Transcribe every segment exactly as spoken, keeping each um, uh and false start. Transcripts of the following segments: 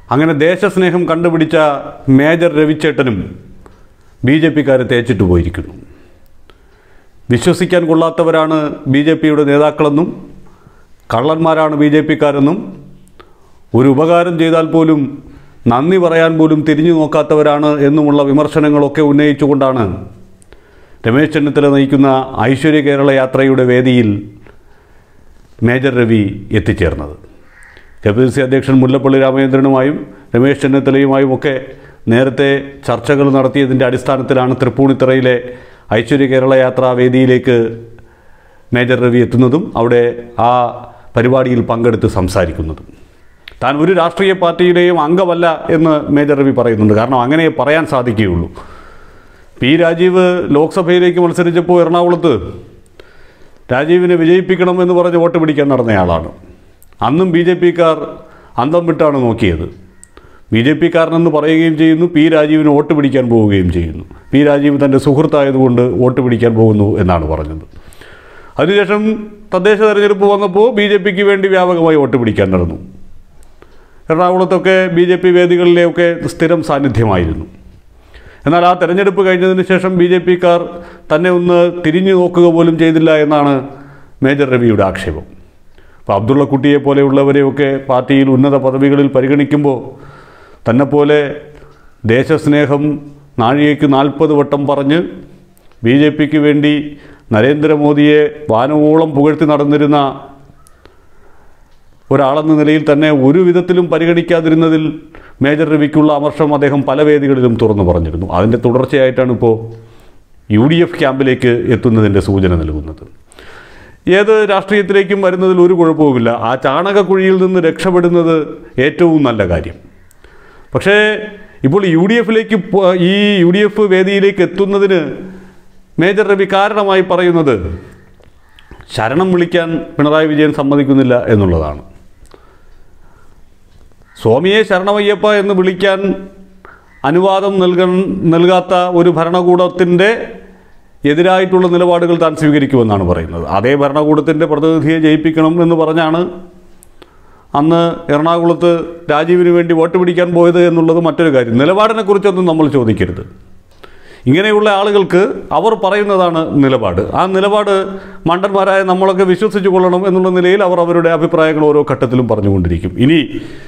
അങ്ങനെ ദേശസ്നേഹം കണ്ടുപിടിച്ച മേജർ രവിച്ചേട്ടനും ബി ജെ പിക്കാരെ തേച്ചിട്ട് പോയിരിക്കുന്നു. വിശ്വസിക്കാൻ കൊള്ളാത്തവരാണ് ബി ജെ പിയുടെ നേതാക്കളെന്നും കള്ളന്മാരാണ് ബി ജെ പിക്കാരെന്നും ഒരു ഉപകാരം ചെയ്താൽ പോലും നന്ദി പറയാൻ പോലും തിരിഞ്ഞു നോക്കാത്തവരാണ് എന്നുമുള്ള വിമർശനങ്ങളൊക്കെ ഉന്നയിച്ചുകൊണ്ടാണ് രമേശ് ചെന്നിത്തല നയിക്കുന്ന ഐശ്വര്യ കേരള യാത്രയുടെ വേദിയിൽ മേജർ രവി എത്തിച്ചേർന്നത്. കെ പി സി സി അധ്യക്ഷൻ മുല്ലപ്പള്ളി രാമചന്ദ്രനുമായും രമേശ് ചെന്നിത്തലയുമായും ഒക്കെ നേരത്തെ ചർച്ചകൾ നടത്തിയതിൻ്റെ അടിസ്ഥാനത്തിലാണ് തൃപ്പൂണിത്തുറയിലെ ഐശ്വര്യ കേരള യാത്രാ വേദിയിലേക്ക് മേജർ രവി എത്തുന്നതും അവിടെ ആ പരിപാടിയിൽ പങ്കെടുത്ത് സംസാരിക്കുന്നതും. താൻ ഒരു രാഷ്ട്രീയ പാർട്ടിയുടെയും അംഗമല്ല എന്ന് മേജർ രവി പറയുന്നുണ്ട്. കാരണം അങ്ങനെ പറയാൻ സാധിക്കുകയുള്ളൂ. പി രാജീവ് ലോക്സഭയിലേക്ക് മത്സരിച്ചപ്പോൾ എറണാകുളത്ത് രാജീവിനെ വിജയിപ്പിക്കണം എന്ന് പറഞ്ഞ് വോട്ട് പിടിക്കാൻ നടന്നയാളാണ്. അന്നും ബി ജെ പിക്കാർ അന്തം വിട്ടാണ് നോക്കിയത്. ബി ജെ പിക്കാരനെന്ന് പറയുകയും ചെയ്യുന്നു, പി രാജീവിന് വോട്ട് പിടിക്കാൻ പോവുകയും ചെയ്യുന്നു. പി രാജീവ് തൻ്റെ സുഹൃത്തായതുകൊണ്ട് വോട്ട് പിടിക്കാൻ പോകുന്നു എന്നാണ് പറഞ്ഞത്. അതിനുശേഷം തദ്ദേശ തെരഞ്ഞെടുപ്പ് വന്നപ്പോൾ ബി ജെ പിക്ക് വേണ്ടി വ്യാപകമായി വോട്ട് പിടിക്കാൻ നടന്നു. എറണാകുളത്തൊക്കെ ബി ജെ പി വേദികളിലെയൊക്കെ സ്ഥിരം സാന്നിധ്യമായിരുന്നു. എന്നാൽ ആ തെരഞ്ഞെടുപ്പ് കഴിഞ്ഞതിന് ശേഷം ബി ജെ പിക്കാർ തന്നെ ഒന്ന് തിരിഞ്ഞു നോക്കുക പോലും ചെയ്തില്ല എന്നാണ് മേജർ രവിയുടെ ആക്ഷേപം. അപ്പോൾ അബ്ദുള്ളക്കുട്ടിയെ പോലെയുള്ളവരെയൊക്കെ പാർട്ടിയിൽ ഉന്നത പദവികളിൽ പരിഗണിക്കുമ്പോൾ തന്നെപ്പോലെ ദേശസ്നേഹം നാഴികയ്ക്ക് നാൽപ്പത് വട്ടം പറഞ്ഞ് ബി ജെ പിക്ക് വേണ്ടി നരേന്ദ്രമോദിയെ വാനവോളം പുകഴ്ത്തി നടന്നിരുന്ന ഒരാളെന്ന നിലയിൽ തന്നെ ഒരു വിധത്തിലും പരിഗണിക്കാതിരുന്നതിൽ മേജർ രവിക്കുള്ള അമർഷം അദ്ദേഹം പല വേദികളിലും തുറന്നു പറഞ്ഞിരുന്നു. അതിൻ്റെ തുടർച്ചയായിട്ടാണ് ഇപ്പോൾ യു ഡി എഫ് ക്യാമ്പിലേക്ക് എത്തുന്നതിൻ്റെ സൂചന നൽകുന്നത്. ഏത് രാഷ്ട്രീയത്തിലേക്കും വരുന്നതിൽ ഒരു കുഴപ്പവുമില്ല. ആ ചാണകക്കുഴിയിൽ നിന്ന് രക്ഷപ്പെടുന്നത് ഏറ്റവും നല്ല കാര്യം. പക്ഷേ ഇപ്പോൾ യു ഡി എഫിലേക്ക് ഈ യു ഡി എഫ് വേദിയിലേക്ക് എത്തുന്നതിന് മേജർ രവി കാരണമായി പറയുന്നത് ശരണം വിളിക്കാൻ പിണറായി വിജയൻ സമ്മതിക്കുന്നില്ല എന്നുള്ളതാണ്. സ്വാമിയെ ശരണമയ്യപ്പ എന്ന് വിളിക്കാൻ അനുവാദം നൽകാൻ നൽകാത്ത ഒരു ഭരണകൂടത്തിൻ്റെ എതിരായിട്ടുള്ള നിലപാടുകൾ താൻ സ്വീകരിക്കുമെന്നാണ് പറയുന്നത്. അതേ ഭരണകൂടത്തിൻ്റെ പ്രതിനിധിയെ ജയിപ്പിക്കണം എന്ന് പറഞ്ഞാണ് അന്ന് എറണാകുളത്ത് രാജീവിന് വേണ്ടി വോട്ട് പിടിക്കാൻ പോയത് എന്നുള്ളത് മറ്റൊരു കാര്യം. നിലപാടിനെക്കുറിച്ചൊന്നും നമ്മൾ ചോദിക്കരുത്. ഇങ്ങനെയുള്ള ആളുകൾക്ക് അവർ പറയുന്നതാണ് നിലപാട്. ആ നിലപാട് മണ്ടന്മാരായ നമ്മളൊക്കെ വിശ്വസിച്ചു കൊള്ളണം എന്നുള്ള നിലയിൽ അവർ അവരുടെ അഭിപ്രായങ്ങൾ ഓരോ ഘട്ടത്തിലും പറഞ്ഞുകൊണ്ടിരിക്കും. ഇനി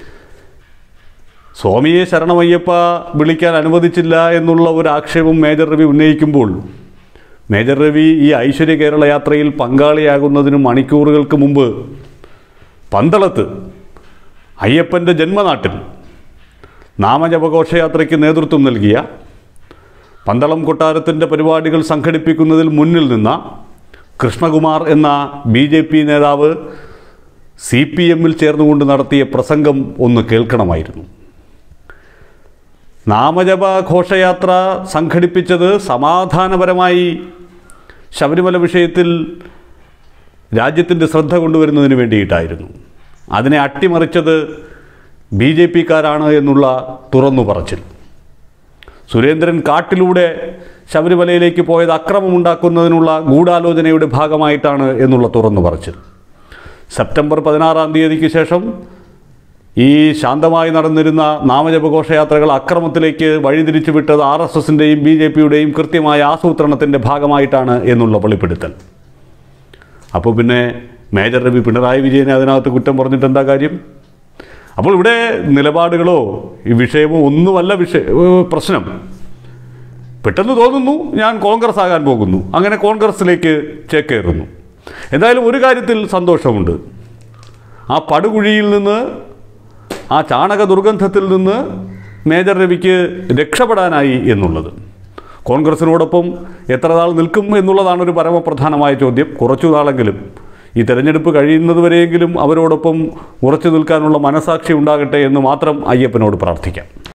സ്വാമിയെ ശരണമയ്യപ്പ വിളിക്കാൻ അനുവദിച്ചില്ല എന്നുള്ള ഒരു ആക്ഷേപം മേജർ രവി ഉന്നയിക്കുമ്പോൾ മേജർ രവി ഈ ഐശ്വര്യ കേരള യാത്രയിൽ പങ്കാളിയാകുന്നതിന് മണിക്കൂറുകൾക്ക് മുമ്പ് പന്തളത്ത് അയ്യപ്പൻ്റെ ജന്മനാട്ടിൽ നാമജപഘോഷയാത്രയ്ക്ക് നേതൃത്വം നൽകിയ പന്തളം കൊട്ടാരത്തിൻ്റെ പരിപാടികൾ സംഘടിപ്പിക്കുന്നതിൽ മുന്നിൽ നിന്ന കൃഷ്ണകുമാർ എന്ന ബി ജെ പി നേതാവ് സി പി എമ്മിൽ ചേർന്നുകൊണ്ട് നടത്തിയ പ്രസംഗം ഒന്ന് കേൾക്കണമായിരുന്നു. നാമജപ ഘോഷയാത്ര സംഘടിപ്പിച്ചത് സമാധാനപരമായി ശബരിമല വിഷയത്തിൽ രാജ്യത്തിൻ്റെ ശ്രദ്ധ കൊണ്ടുവരുന്നതിന് വേണ്ടിയിട്ടായിരുന്നു. അതിനെ അട്ടിമറിച്ചത് ബി ജെ പിക്കാരാണ് എന്നുള്ള തുറന്നു പറച്ചിൽ. സുരേന്ദ്രൻ കാട്ടിലൂടെ ശബരിമലയിലേക്ക് പോയത് അക്രമമുണ്ടാക്കുന്നതിനുള്ള ഗൂഢാലോചനയുടെ ഭാഗമായിട്ടാണ് എന്നുള്ള തുറന്നു പറച്ചിൽ. സെപ്റ്റംബർ പതിനാറാം തീയതിക്ക് ശേഷം ഈ ശാന്തമായി നടന്നിരുന്ന നാമജപഘോഷയാത്രകൾ അക്രമത്തിലേക്ക് വഴിതിരിച്ചു വിട്ടത് ആർ എസ് എസിൻ്റെയും ബി ജെ പിയുടെയും കൃത്യമായ ആസൂത്രണത്തിൻ്റെ ഭാഗമായിട്ടാണ് എന്നുള്ള വെളിപ്പെടുത്തൽ. അപ്പോൾ പിന്നെ മേജർ രവി പിണറായി വിജയനെ അതിനകത്ത് കുറ്റം പറഞ്ഞിട്ട് എന്താ കാര്യം? അപ്പോൾ ഇവിടെ നിലപാടുകളോ ഈ വിഷയമോ ഒന്നുമല്ല വിഷയ പ്രശ്നം. പെട്ടെന്ന് തോന്നുന്നു ഞാൻ കോൺഗ്രസ് ആകാൻ പോകുന്നു, അങ്ങനെ കോൺഗ്രസിലേക്ക് ചേക്കേറുന്നു. എന്തായാലും ഒരു കാര്യത്തിൽ സന്തോഷമുണ്ട്. ആ പടുകുഴിയിൽ നിന്ന്, ആ ചാണക ദുർഗന്ധത്തിൽ നിന്ന് മേജർ രവിക്ക് രക്ഷപ്പെടാനായി എന്നുള്ളത്. കോൺഗ്രസിനോടൊപ്പം എത്ര നാൾ നിൽക്കും എന്നുള്ളതാണ് ഒരു പരമപ്രധാനമായ ചോദ്യം. കുറച്ചു നാളെങ്കിലും ഈ തെരഞ്ഞെടുപ്പ് കഴിയുന്നതുവരെയെങ്കിലും അവരോടൊപ്പം ഉറച്ചു നിൽക്കാനുള്ള മനസാക്ഷി ഉണ്ടാകട്ടെ എന്ന് മാത്രം അയ്യപ്പനോട് പ്രാർത്ഥിക്കാം.